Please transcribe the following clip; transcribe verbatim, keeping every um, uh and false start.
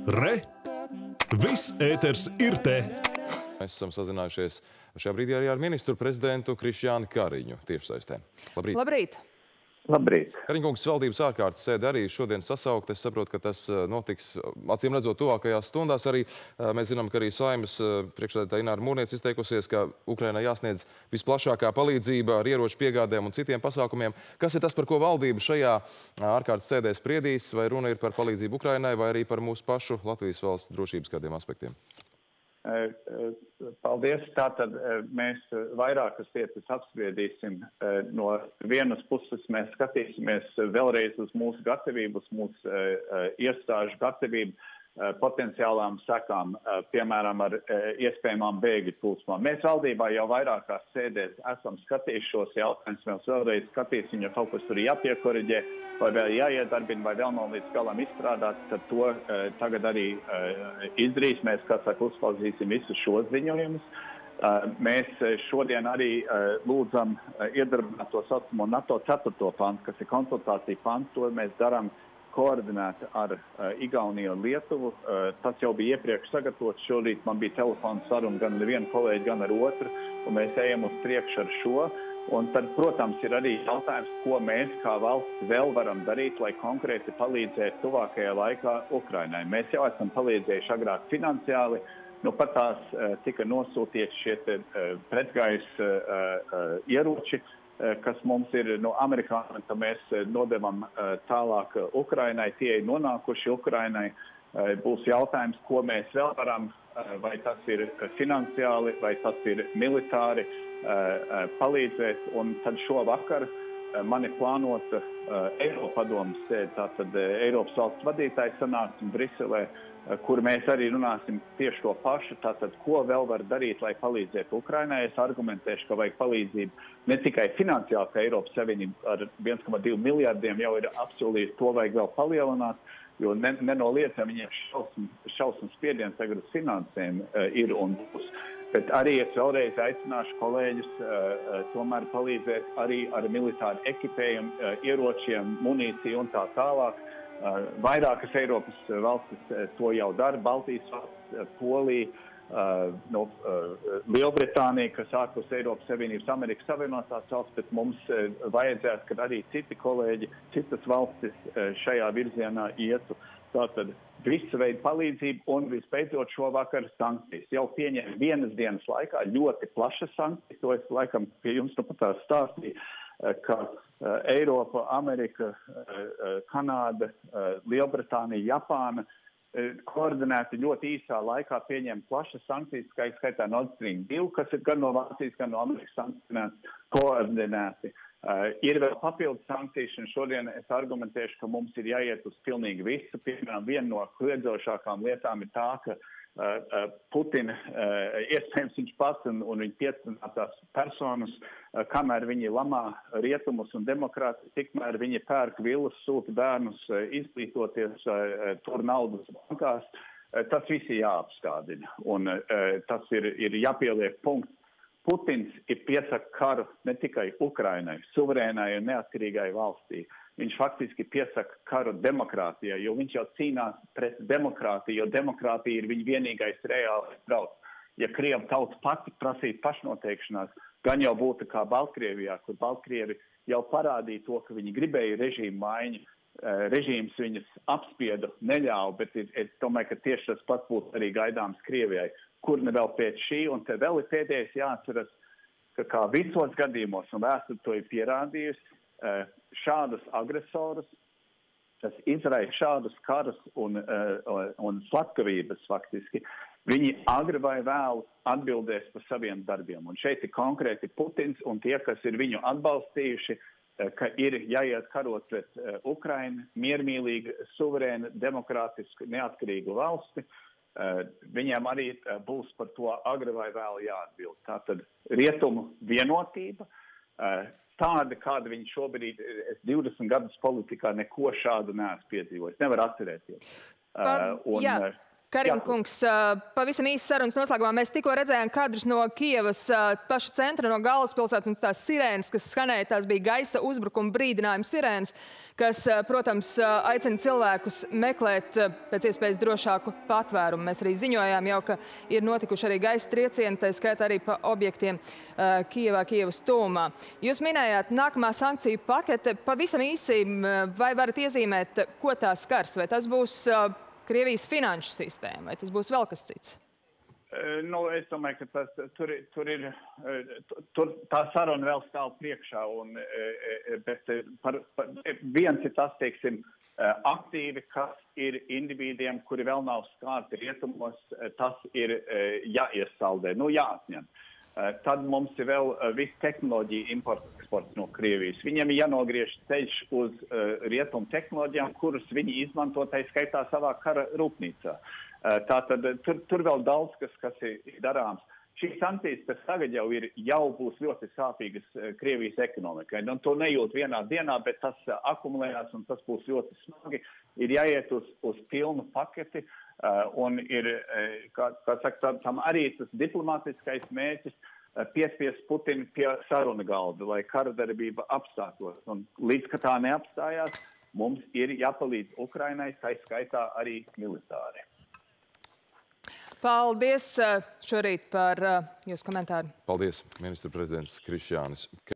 Re! Viss ēters ir te! Mēs esam sazinājušies šajā brīdī arī ar ministru prezidentu Krišjānu Kariņu tiešsaistē. Labrīt! Labrīt! Labrīt! Kariņkungs, valdības ārkārtas sēde arī šodien sasaukt. Es saprotu, ka tas notiks, acīm redzot, tuvākajās stundās. Arī mēs zinām, ka arī Saeimas priekšsēdētāja Ināra Mūrniece izteikusies, ka Ukrainai jāsniedz visplašākā palīdzība ar ieroču piegādēm un citiem pasākumiem. Kas ir tas, par ko valdība šajā ārkārtas sēdē spriedīs? Vai runa ir par palīdzību Ukrainai vai arī par mūsu pašu Latvijas valsts drošības kādiem aspektiem? Paldies. Tātad mēs vairākas lietas apspriedīsim. No vienas puses mēs skatīsimies vēlreiz uz mūsu gatavību, uz mūsu iestāžu gatavību potenciālām sekām, piemēram, ar iespējamām bēgļu plūsmām. Mēs valdībā jau vairākās sēdēs esam skatījuši šos jautājumus, mēs vēlreiz skatīsim, ja kaut kas tur jāpiekoriģē, vai vēl jāiedarbina, vai vēl nav līdz galam izstrādāts, tad to tagad arī izdarīs. Mēs, kā saka, uzklausīsim visus šos ziņojumus. Mēs šodien arī lūdzam iedarbināt to saucamo NATO ceturto pantu, kas ir konsultācija pants, to mēs darām koordinēti ar uh, Igauniju un Lietuvu. Uh, tas jau bija iepriekš sagatavots. Šorīt man bija telefona saruna gan ar vienu kolēģi, gan ar otru, un mēs ejam uz priekšu ar šo. Un tad, protams, ir arī jautājums, ko mēs kā valsts vēl varam darīt, lai konkrēti palīdzētu tuvākajā laikā Ukrainai. Mēs jau esam palīdzējuši agrāk finansiāli. Nu, pat tās uh, tika nosūtīti šie te, uh, pretgaisa uh, uh, ieroči, kas mums ir no amerikāņiem, ka mēs nodevam tālāk Ukrainai, tie ir nonākuši Ukrainai. Būs jautājums, ko mēs vēl varam, vai tas ir finansiāli, vai tas ir militāri palīdzēt. Un tad šovakar man ir plānota Eiropadomes sēde, tātad Eiropas valsts vadītāja sanāksme Briselē, kur mēs arī runāsim tieši to pašu, tātad, ko vēl var darīt, lai palīdzētu Ukrainai. Es argumentēšu, ka vajag palīdzību ne tikai finansiāli, ka Eiropas Savienība ar viens komats divi miljardiem jau ir apsolījusi, to vajag vēl palielināt, jo nenoliedzami viņiem šausmas, šausmas spiediens tagad uz finansēm uh, ir un būs. Bet arī es vēlreiz aicināšu kolēģus uh, uh, tomēr palīdzēt arī ar militāru ekipējumu, uh, ieročiem, munīciju un tā tālāk. Uh, vairākas Eiropas valstis uh, to jau dara, Baltijas valsts, uh, Polija, uh, no, uh, Lielbritānija, kas ārpus Eiropas Savienības, Amerikas Savienotās valsts, bet mums uh, vajadzētu, kad arī citi kolēģi, citas valstis uh, šajā virzienā ietu. Tātad visu veidu palīdzību un vispēcot šovakar sankcijas. Jau pieņem vienas dienas laikā ļoti plašas sankcijas, to es laikam pie jums nu pat tā stāstīju, ka Eiropa, Amerika, Kanāda, Lielbritānija, Japāna koordinēti ļoti īsā laikā pieņem plašas sankcijas, kā skaitā Nord Stream divi, kas ir gan no Vācijas, gan no Amerikas sankcionēts, koordinēti. Uh, ir vēl papildus sankcijas, un šodien es argumentēšu, ka mums ir jāiet uz pilnīgi visu. Piemēram, viena no kliedzošākām lietām ir tā, ka uh, Putina, uh, iespējams viņš pats un, un viņa piecinātās personas, uh, kamēr viņi lamā rietumus un demokrāti, tikmēr viņi pērk villas, sūta bērnus uh, izglītoties, uh, tur naudas bankās. Uh, tas viss ir jāapstādina, un uh, tas ir, ir jāpieliek punkts. Putins ir piesaka karu ne tikai Ukrainai, suverēnai un neatkarīgai valstī. Viņš faktiski piesaka karu demokrātijai, jo viņš jau cīnās pret demokrātiju, jo demokrātija ir viņa vienīgais reālais drauds. Ja Krieva tauta pati prasītu pašnoteikšanās, gan jau būtu kā Baltkrievijā, kur Baltkrievi jau parādīja to, ka viņi gribēja režīmu maiņu. Režīms viņas apspieda, neļāva, bet es domāju, ka tieši tas pats būtu arī gaidāms Krievijai. Kur ne vēl pēc šī, un te vēl ir pēdējais jāatceras, ka kā visos gadījumos, un vēsture to ir pierādījusi, šādus agresorus, kas izraisa šādus karus un, un slepkavības faktiski, viņi agri vai vēl atbildēs par saviem darbiem. Un šeit ir konkrēti Putins un tie, kas ir viņu atbalstījuši, ka ir jāiet karot pret Ukrainu, miermīlīgu, suverēnu, demokrātisku, neatkarīgu valsti. Viņiem arī būs par to agri vai vēl jāatbild. Tātad rietumu vienotība, tāda, kāda viņi šobrīd, es divdesmit gadus politikā neko šādu neesmu piedzīvojis. Nevar atcerēties. Par, un, jā. Karinkungs, pavisam īsi sarunas noslēgumā. Mēs tikko redzējām kadrus no Kijevas paša centra, no galvaspilsētas, un tās sirēnas, kas skanēja, tās bija gaisa uzbrukuma brīdinājuma sirēnas, kas, protams, aicina cilvēkus meklēt pēc iespējas drošāku patvērumu. Mēs arī ziņojām jau, ka ir notikuši arī gaisa triecieni, tā skaitā arī pa objektiem Kijevā, Kijevas tūmā. Jūs minējāt nākamā sankciju pakete. Pavisam īsi, vai varat iezīmēt, ko tā skars? Vai tas būs Krievijas finanšu sistēma, vai tas būs vēl kas cits? Nu, es domāju, ka tas, tur, tur ir, tur, tā saruna vēl stāv priekšā, un, bet par, par, viens ir tas, teiksim, aktīvi, kas ir individiem, kuri vēl nav skārti rietumos, tas ir jāiesaldē, nu jāatņem. Tad mums ir vēl viss tehnoloģija imports eksports no Krievijas. Viņiem ir jānogriež ceļš uz uh, rietumu tehnoloģijām, kuras viņi izmanto, tā skaitā savā kara rūpnīcā. Uh, tātad tur, tur vēl daudz, kas, kas ir darāms. Šīs sankcijas, kas tagad jau ir, jau būs ļoti sāpīgas uh, Krievijas ekonomikai. Un to nejūt vienā dienā, bet tas uh, akumulējās un tas būs ļoti smagi. Ir jāiet uz, uz pilnu paketi. Uh, un ir, uh, kā, kā saka, tam arī tas diplomātiskais mērķis uh, piespiest Putinu pie saruna galda, lai kara darbība apstātos. Un līdz, ka tā neapstājās, mums ir jāpalīdz Ukrainai, tā skaitā arī militāri. Paldies šorīt par jūsu komentāru. Paldies, ministra prezidents Krišjānis.